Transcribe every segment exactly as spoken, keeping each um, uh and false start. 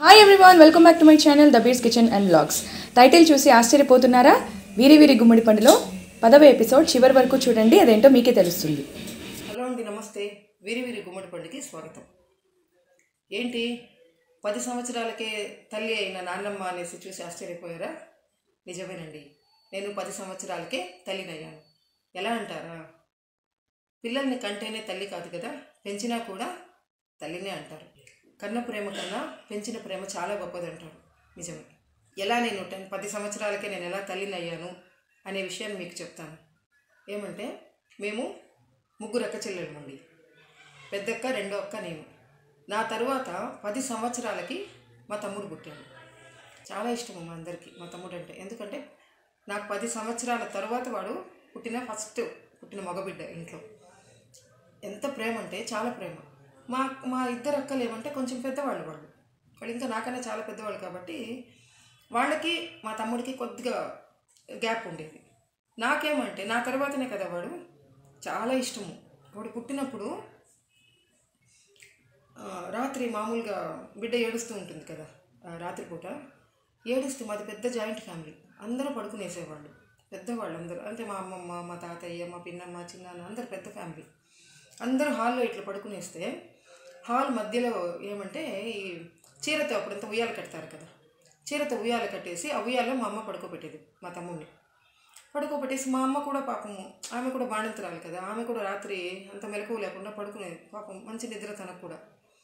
Hi everyone, welcome back to my channel the beers kitchen and vlogs. Title చూసి ఆశ్చర్యపోతున్నారా? వీరి వీరి గుమ్మడి పండులో పదవ ఎపిసోడ్ చివరి వరకు చూడండి, అదేంటో మీకే తెలుస్తుంది. హలో అండి, నమస్తే. వీరి వీరి గుమ్మడి పండుకి స్వాగతం. ఏంటి పది సంవత్సరాలకే తల్లి అయిన నాన్నమ్మ అనేసి చూసి ఆశ్చర్యపోయారా? నిజమేనండి, నేను పది సంవత్సరాలకే తల్లినయ్యాను. ఎలా అంటారా? పిల్లల్ని కంటేనే తల్లి కాదు కదా, పెంచినా కూడా తల్లినే అంటారు. కన్న ప్రేమ కన్నా పెంచిన ప్రేమ చాలా గొప్పదంటారు. నిజమే. ఎలా నేను టెన్ పది సంవత్సరాలకే నేను ఎలా తల్లిని అయ్యాను అనే విషయాన్ని మీకు చెప్తాను. ఏమంటే, మేము ముగ్గురు అక్క చెల్లెళ్ళమండి. పెద్దక్క, రెండో అక్క, నేను. నా తరువాత పది సంవత్సరాలకి మా తమ్ముడు పుట్టాడు. చాలా ఇష్టము మా అందరికీ మా తమ్ముడు అంటే. ఎందుకంటే నాకు పది సంవత్సరాల తర్వాత వాడు పుట్టిన ఫస్ట్ పుట్టిన మగబిడ్డ ఇంట్లో. ఎంత ప్రేమ అంటే చాలా ప్రేమ. మా మా ఇద్దరు అక్కలు ఏమంటే కొంచెం పెద్దవాళ్ళు, వాళ్ళు వాళ్ళు ఇంకా నాకన్నా చాలా పెద్దవాళ్ళు కాబట్టి వాళ్ళకి మా తమ్ముడికి కొద్దిగా గ్యాప్ ఉండేది. నాకేమంటే నా తర్వాతనే కదా వాడు, చాలా ఇష్టము. వాడు పుట్టినప్పుడు రాత్రి మామూలుగా బిడ్డ ఏడుస్తూ ఉంటుంది కదా, రాత్రిపూట ఏడుస్తూ, మాది పెద్ద జాయింట్ ఫ్యామిలీ, అందరూ పడుకునేసేవాళ్ళు, పెద్దవాళ్ళు అందరూ. అంటే మా అమ్మమ్మ, మా తాతయ్య, మా పిన్నమ్మ, చిన్నాన్న, అందరు పెద్ద ఫ్యామిలీ. అందరూ హాల్లో ఇట్లా పడుకునేస్తే హాల్ మధ్యలో ఏమంటే ఈ చీరతో అప్పుడంతా ఉయ్యాలు కడతారు కదా, చీరతో ఉయ్యాలు కట్టేసి ఆ ఉయ్యాలో మా అమ్మ పడుకోబెట్టేది మా తమ్ముడిని. పడుకోబెట్టేసి మా అమ్మ కూడా పాపము, ఆమె కూడా బాణంతరాలు కదా, ఆమె కూడా రాత్రి అంత మెలకువ లేకుండా పడుకునేది పాపం, మంచి నిద్ర తనకు కూడా.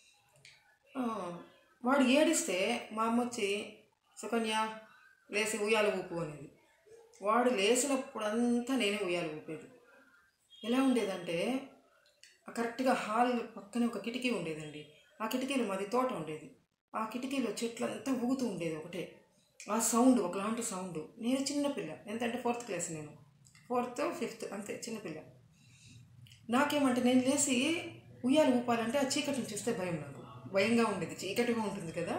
వాడు ఏడిస్తే మా అమ్మ వచ్చి, సుకన్య లేసి ఉయ్యాల ఊపు అనేది. వాడు లేచినప్పుడంతా నేనే ఉయ్యాల ఊపేది. ఎలా ఉండేదంటే, కరెక్ట్గా హాల్ పక్కనే ఒక కిటికీ ఉండేదండి. ఆ కిటికీలో మాది తోట ఉండేది. ఆ కిటికీలో చెట్లంతా ఊగుతూ ఉండేది ఒకటే. ఆ సౌండ్ ఒకలాంటి సౌండ్. నేను చిన్నపిల్ల, ఎంతంటే ఫోర్త్ క్లాస్, నేను ఫోర్త్ ఫిఫ్త్ అంతే, చిన్నపిల్ల. నాకేమంటే నేను లేచి ఉయ్యాలు ఊపాలంటే ఆ చీకటిని చూస్తే భయం, నాకు భయంగా ఉండేది. చీకటిగా ఉంటుంది కదా,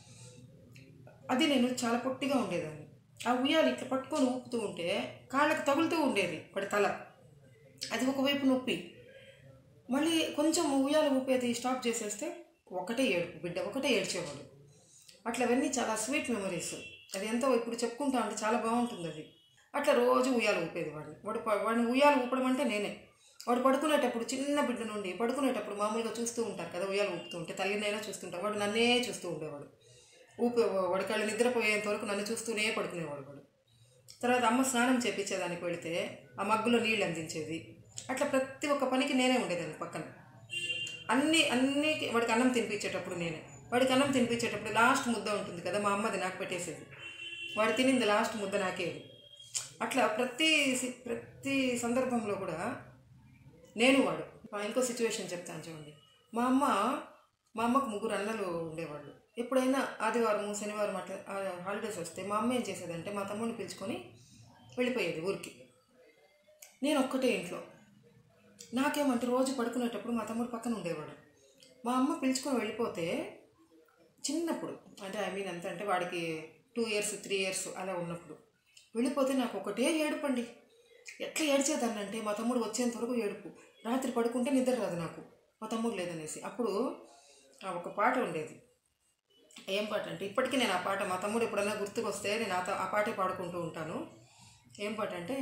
అది నేను చాలా పొట్టిగా ఉండేదాన్ని. ఆ ఉయ్యాలు ఇట్లా పట్టుకొని ఊపుతూ ఉంటే కాళ్ళకి తగులుతూ ఉండేది వాడి తల, అది ఒకవైపు నొప్పి. మళ్ళీ కొంచెం ఉయ్యాలు ఊపేది స్టాప్ చేసేస్తే ఒకటే ఏడుపు, బిడ్డ ఒకటే ఏడ్చేవాడు. అట్లా అవన్నీ చాలా స్వీట్ మెమరీస్. అది ఎంతో ఇప్పుడు చెప్పుకుంటా అంటే చాలా బాగుంటుంది అది. అట్లా రోజు ఉయ్యాలు ఊపేది వాడిని. వాడు వాడిని ఉయ్యాలు ఊపడం అంటే నేనే. వాడు పడుకునేటప్పుడు, చిన్న బిడ్డ నుండి పడుకునేటప్పుడు మామూలుగా చూస్తూ ఉంటారు కదా ఉయ్యాలు ఊపుతూ ఉంటే, తల్లినైనా చూస్తుంటారు. వాడు నన్నే చూస్తూ ఉండేవాడు. ఊపే వాడి కళ్ళు నిద్రపోయేంత వరకు నన్ను చూస్తూనే పడుకునేవాడు వాడు. తర్వాత అమ్మ స్నానం చేపించేదానికి వెళితే ఆ మగ్గులో నీళ్ళు అందించేది. అట్లా ప్రతి ఒక్క పనికి నేనే ఉండేదాన్ని పక్కన. అన్నీ అన్నీ వాడికి అన్నం తినిపించేటప్పుడు నేనే. వాడికి అన్నం తినిపించేటప్పుడు లాస్ట్ ముద్ద ఉంటుంది కదా, మా అమ్మది నాకు పెట్టేసేది. వాడు తినింది లాస్ట్ ముద్ద నాకేది. అట్లా ప్రతి ప్రతి సందర్భంలో కూడా నేను వాడు. ఇంకో సిచ్యువేషన్ చెప్తాను చూడండి. మా అమ్మ మా అమ్మకు ముగ్గురు అన్నలు ఉండేవాళ్ళు. ఎప్పుడైనా ఆదివారం, శనివారం అట్లా హాలిడేస్ వస్తే మా అమ్మ ఏం చేసేదంటే మా తమ్ముడిని పిలుచుకొని వెళ్ళిపోయేది ఊరికి. నేను ఒక్కటే ఇంట్లో. నాకేమంటే రోజు పడుకునేటప్పుడు మా తమ్ముడు పక్కన ఉండేవాడు. మా అమ్మ పిలుచుకొని వెళ్ళిపోతే, చిన్నప్పుడు అంటే ఐ మీన్ ఎంత అంటే వాడికి టూ ఇయర్స్ త్రీ ఇయర్స్ అలా ఉన్నప్పుడు వెళ్ళిపోతే నాకు ఒకటే ఏడుపండి. ఎట్లా ఏడ్చేదాన్ని అంటే, మా తమ్ముడు వచ్చేంత వరకు ఏడుపు. రాత్రి పడుకుంటే నిద్ర రాదు నాకు, మా తమ్ముడు లేదనేసి. అప్పుడు ఒక పాట ఉండేది. ఏం పాట అంటే, ఇప్పటికీ నేను ఆ పాట, మా తమ్ముడు ఎప్పుడన్నా గుర్తుకొస్తే నేను ఆ పాటే పాడుకుంటూ ఉంటాను. ఏం పాట అంటే,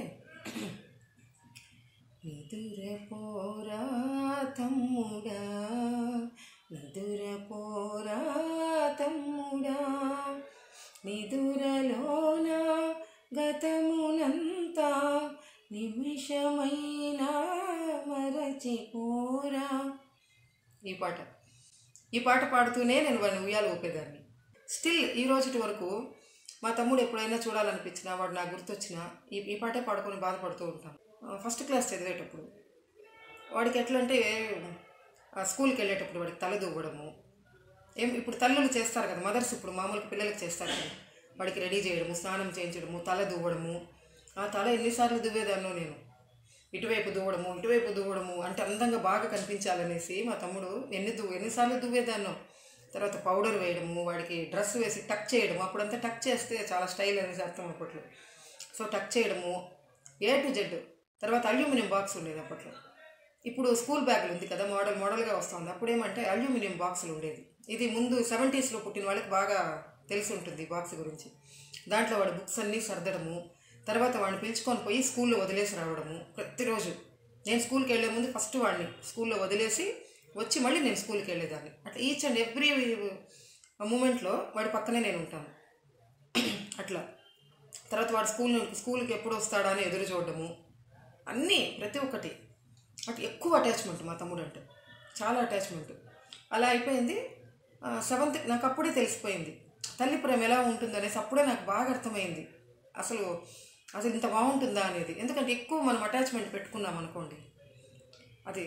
నిదుర పోరా తమ్ముడా, నిదుర పోరా తమ్ముడా, నిదురలోన గతమునంతా నిమిషమైనా మరచిపోరా. ఈ పాట ఈ పాట పాడుతూనే నేను వాడిని ఉయ్యాలు ఊపేదాన్ని. స్టిల్ ఈ రోజుటి వరకు మా తమ్ముడు ఎప్పుడైనా చూడాలనిపించినా, వాడు నాకు గుర్తొచ్చినా ఈ ఈ పాటే పాడుకొని బాధపడుతూ ఉంటాను. ఫస్ట్ క్లాస్ చదివేటప్పుడు వాడికి ఎట్లా అంటే, స్కూల్కి వెళ్ళేటప్పుడు వాడికి తల దువ్వడము, ఏం ఇప్పుడు తల్లులు చేస్తారు కదా, మదర్స్ ఇప్పుడు మామూలుగా పిల్లలకి చేస్తారు కదా, వాడికి రెడీ చేయడము, స్నానం చేయించడము, తల దువ్వడము. ఆ తల ఎన్నిసార్లు దువ్వేదాన్నో నేను. ఇటువైపు దువ్వడము, ఇటువైపు దువ్వడము, అంటే అందంగా బాగా కనిపించాలనేసి మా తమ్ముడు ఎన్ని దువ్వు ఎన్నిసార్లు దువ్వేదాన్నో. తర్వాత పౌడర్ వేయడము, వాడికి డ్రెస్ వేసి టక్ చేయడము. అప్పుడంతా టక్ చేస్తే చాలా స్టైల్ అనేసి అర్థం అప్పట్లో. సో టక్ చేయడము, ఏ టు జెడ్. తర్వాత అల్యూమినియం బాక్స్ ఉండేది అప్పట్లో. ఇప్పుడు స్కూల్ బ్యాగులు ఉంది కదా, మోడల్ మోడల్గా వస్తుంది. అప్పుడు ఏమంటే అల్యూమినియం బాక్సులు ఉండేది. ఇది ముందు సెవెంటీస్లో పుట్టిన వాళ్ళకి బాగా తెలిసి ఉంటుంది బాక్స్ గురించి. దాంట్లో వాడి బుక్స్ అన్నీ సర్దడము, తర్వాత వాడిని పిలుచుకొని పోయి స్కూల్లో వదిలేసి రావడము ప్రతిరోజు. నేను స్కూల్కి వెళ్ళే ముందు ఫస్ట్ వాడిని స్కూల్లో వదిలేసి వచ్చి మళ్ళీ నేను స్కూల్కి వెళ్ళేదాన్ని. అట్లా ఈచ్ అండ్ ఎవ్రీ మూమెంట్లో వాడి పక్కనే నేను ఉంటాను అట్లా. తర్వాత వాడు స్కూల్ స్కూల్కి ఎప్పుడు వస్తాడా అని ఎదురు చూడడము, అన్నీ ప్రతి ఒక్కటి. అటు ఎక్కువ అటాచ్మెంట్ మా తమ్ముడు అంటే, చాలా అటాచ్మెంట్. అలా అయిపోయింది. సెవెంత్ నాకు అప్పుడే తెలిసిపోయింది తల్లి ప్రేమ ఎలా ఉంటుందనేసి. అప్పుడే నాకు బాగా అర్థమైంది అసలు అసలు ఇంత బాగుంటుందా అనేది. ఎందుకంటే ఎక్కువ మనం అటాచ్మెంట్ పెట్టుకున్నాం అనుకోండి, అది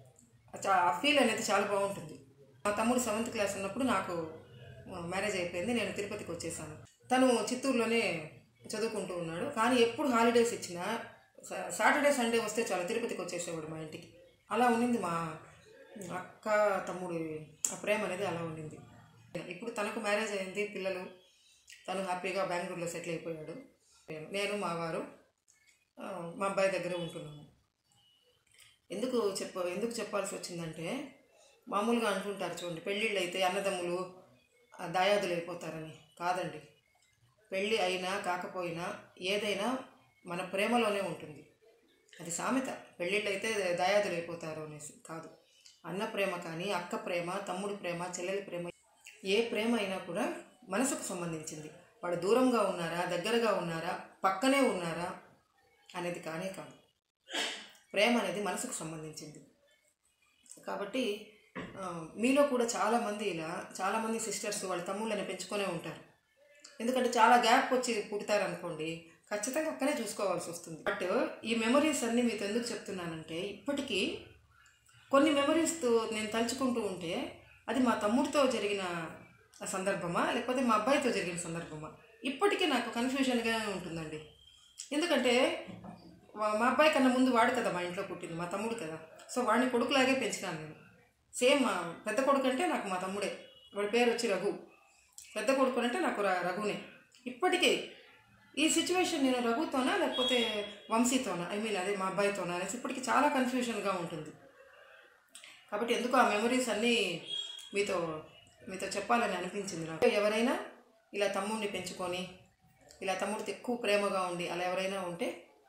ఆ ఫీల్ అనేది చాలా బాగుంటుంది. మా తమ్ముడు సెవెంత్ క్లాస్ ఉన్నప్పుడు నాకు మ్యారేజ్ అయిపోయింది. నేను తిరుపతికి వచ్చేసాను. తను చిత్తూరులోనే చదువుకుంటూ ఉన్నాడు. కానీ ఎప్పుడు హాలిడేస్ ఇచ్చినా సాటర్డే సండే వస్తే చాలా తిరుపతికి వచ్చేసేవాడు మా ఇంటికి. అలా ఉండింది మా అక్క తమ్ముడు ఆ ప్రేమ అనేది, అలా ఉండింది. ఇప్పుడు తనకు మ్యారేజ్ అయింది, పిల్లలు, తను హ్యాపీగా బెంగళూరులో సెటిల్ అయిపోయాడు. నేను మా వారు మా అబ్బాయి దగ్గర ఉంటున్నాము. ఎందుకు చెప్ప ఎందుకు చెప్పాల్సి వచ్చిందంటే, మామూలుగా అంటుంటారు చూడండి, పెళ్ళిళ్ళు అయితే అన్నదమ్ములు దాయాదులు అయిపోతారని. కాదండి, పెళ్ళి అయినా కాకపోయినా ఏదైనా మన ప్రేమలోనే ఉంటుంది. అది సామెత, పెళ్ళిళ్ళు అయితే దాయాదులు అయిపోతారు అనేసి. కాదు, అన్న ప్రేమ కానీ, అక్క ప్రేమ, తమ్ముడి ప్రేమ, చెల్లెలి ప్రేమ, ఏ ప్రేమ అయినా కూడా మనసుకు సంబంధించింది. వాడు దూరంగా ఉన్నారా, దగ్గరగా ఉన్నారా, పక్కనే ఉన్నారా అనేది కానే కాదు. ప్రేమ అనేది మనసుకు సంబంధించింది. కాబట్టి మీలో కూడా చాలామంది ఇలా చాలామంది సిస్టర్స్ వాళ్ళ తమ్ముళ్ళని పెంచుకొనే ఉంటారు. ఎందుకంటే చాలా గ్యాప్ వచ్చి పుడతారనుకోండి, ఖచ్చితంగా అక్కడే చూసుకోవాల్సి వస్తుంది. బట్ ఈ మెమరీస్ అన్నీ మీతో ఎందుకు చెప్తున్నానంటే, ఇప్పటికీ కొన్ని మెమరీస్తో నేను తలుచుకుంటూ ఉంటే అది మా తమ్ముడితో జరిగిన సందర్భమా లేకపోతే మా అబ్బాయితో జరిగిన సందర్భమా, ఇప్పటికీ నాకు కన్ఫ్యూజన్గా ఉంటుందండి. ఎందుకంటే మా అబ్బాయి కన్నా ముందు వాడు కదా మా ఇంట్లో పుట్టింది, మా తమ్ముడు కదా. సో వాడిని కొడుకులాగే పెంచినాను నేను. సేమ్ పెద్ద కొడుకు అంటే నాకు మా తమ్ముడే. వాడి పేరు వచ్చి రఘు. పెద్ద కొడుకు అంటే నాకు రఘునే. ఇప్పటికీ ఈ సిచ్యువేషన్ నేను రఘుతోనా లేకపోతే వంశీతోనా, ఐ మీన్ అదే మా అబ్బాయితోనా అనేసి ఇప్పటికీ చాలా కన్ఫ్యూజన్గా ఉంటుంది. కాబట్టి ఎందుకు ఆ మెమరీస్ అన్నీ మీతో మీతో చెప్పాలని అనిపించింది నాకు. ఎవరైనా ఇలా తమ్ముడిని పెంచుకొని ఇలా తమ్ముడితో ఎక్కువ ప్రేమగా ఉండి అలా ఎవరైనా ఉంటే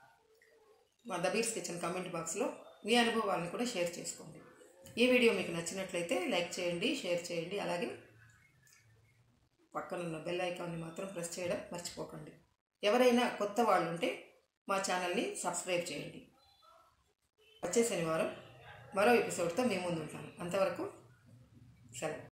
మా దబీర్స్ కిచెన్ కామెంట్ బాక్స్లో మీ అనుభవాలను కూడా షేర్ చేసుకోండి. ఈ వీడియో మీకు నచ్చినట్లయితే లైక్ చేయండి, షేర్ చేయండి. అలాగే పక్కనున్న బెల్ ఐకాన్ని మాత్రం ప్రెస్ చేయడం మర్చిపోకండి. ఎవరైనా కొత్త వాళ్ళు ఉంటే మా ఛానల్ని సబ్స్క్రైబ్ చేయండి. వచ్చే శనివారం మరో ఎపిసోడ్తో మీ ముందు ఉంటాను. అంతవరకు సెలవు.